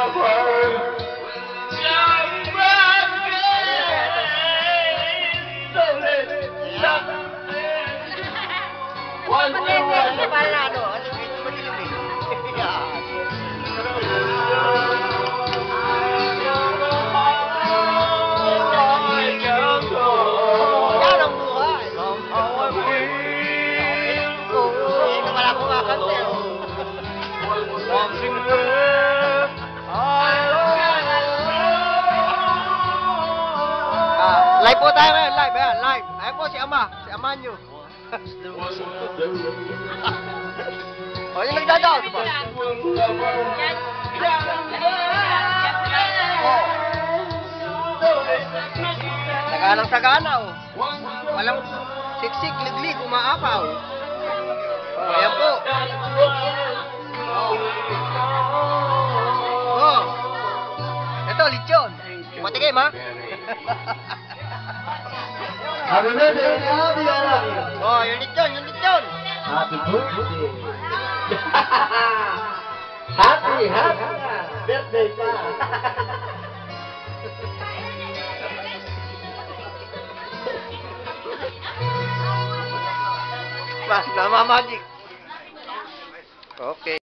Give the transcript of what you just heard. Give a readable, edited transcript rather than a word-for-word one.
Live po tayo ngayon, live, ayan, live. Ayan po si Ama nyo. O, yung nagdadaw, diba? Taganang-tagana, o. Walang siksik, liglig, umaapaw. Ayan po. Oh. Ito, lechon. Patikim, ha? Happy birthday, Abby, Abby. Oh, yung lechon. Happy birthday. Happy birthday pa. Mas, namamagic. Okay.